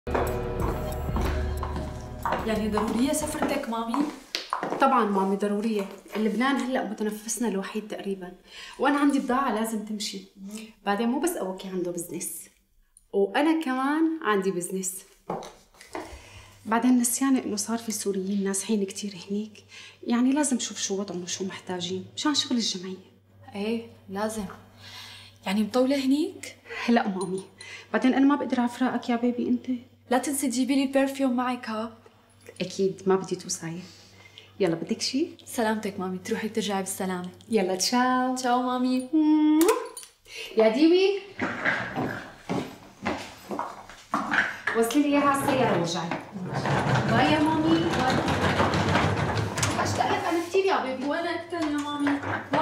يعني ضرورية سفرتك مامي؟ طبعا مامي ضرورية، لبنان هلأ متنفسنا الوحيد تقريبا، وأنا عندي بضاعة لازم تمشي. بعدين مو بس أوكي عنده بزنس، وأنا كمان عندي بزنس. بعدين نسيانة إنه صار في سوريين نازحين كتير هنيك، يعني لازم شوف شو وضعهم وشو محتاجين مشان شغل الجمعية. ايه لازم. يعني مطولة هنيك؟ لا مامي، بعدين أنا ما بقدر أفرقك يا بيبي أنت. لا تنسي تجيبي لي البرفيوم معك ها. أكيد ما بدي توصاية. يلا بدك شي؟ سلامتك مامي، تروحي وترجعي بالسلامة. يلا تشاو. تشاو مامي. يا ديوي وصلي لي اياها على السيارة ورجعي. باي يا مامي. باي. اشتاق لك انا كثير يا بيبي. وانا اكثر يا مامي.